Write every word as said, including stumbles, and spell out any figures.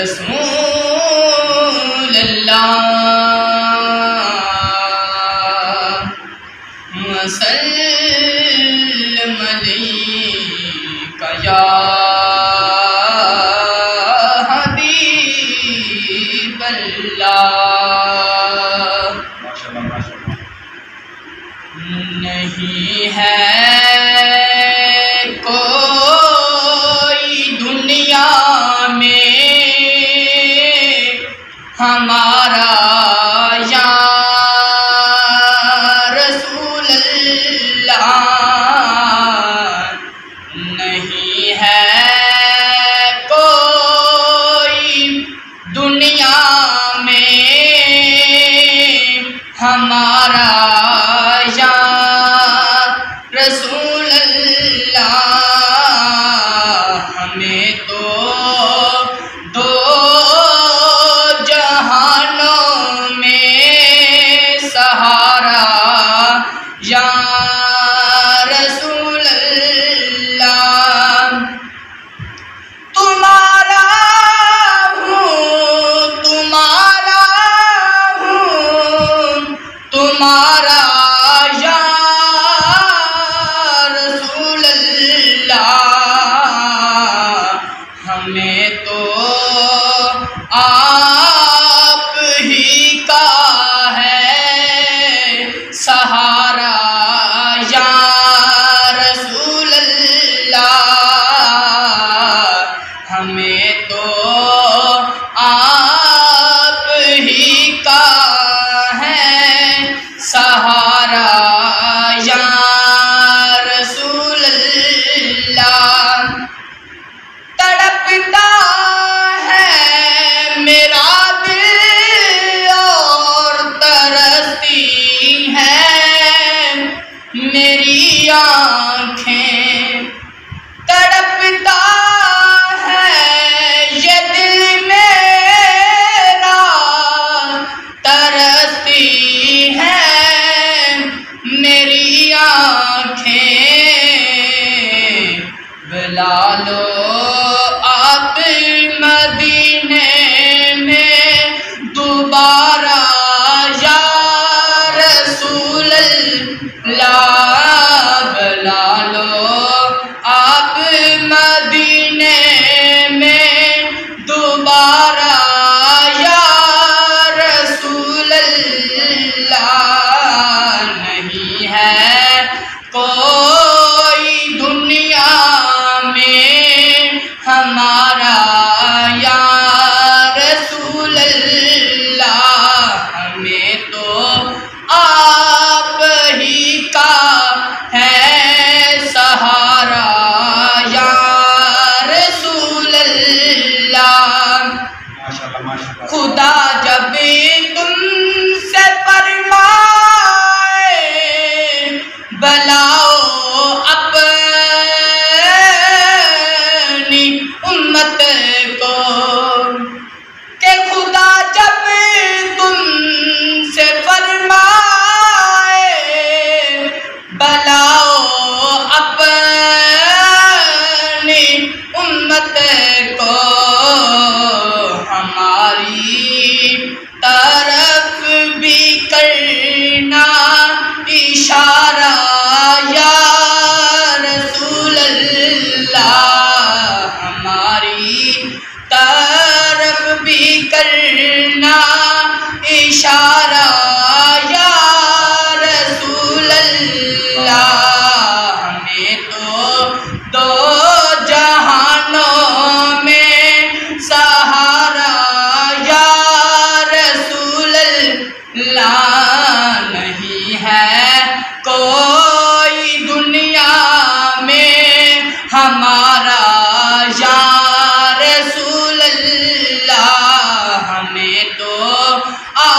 رسول اللہ وسلم علیک یا حبیب اللہ۔ نہیں ہے کوئی دنیا میں ہمارا یا رسول اللہ، نہیں ہے کوئی دنیا میں ہمارا یا رسول اللہ، ہمیں تو دو جہانوں میں سہارا یا رسول اللہ۔ تمہارا ہوں تمہارا ہوں تمہارا یا رسول اللہ، ہمیں تو آپ ہی کا ہے سہارا یا رسول اللہ، ہمیں تو آپ ہی کا ہے سہارا یا رسول اللہ۔ تڑپتا ہے میرا دل اور ترستی ہیں میری آنکھیں، تڑپتا ہے یہ دل میرا ترستی ہیں میری آنکھیں، بلا لو آپ مدینے میں دوبارہ یا رسول اللہ، بلا لو آپ مدینے میں دوبارہ یا رسول اللہ، نہیں ہے کوئی دنیا میں ہمارا یا رسول اللہ، ہمیں تو آپ ہی کا ہے سہارا یا رسول اللہ۔ خدا جب تم سے فرمائے بلاؤ اپنی امت کو، کہ خدا جب تم سے فرمائے بلاؤ اپنی امت کو، ہماری طرف بھی کرنا اشارہ یا رسول اللہ، ہماری طرف بھی کرنا اشارہ یا رسول اللہ، ہمیں تو دو جہانوں میں سہارا یا رسول اللہ، نہیں ہے کوئی دنیا میں ہمارا یا رسول اللہ، ہمیں تو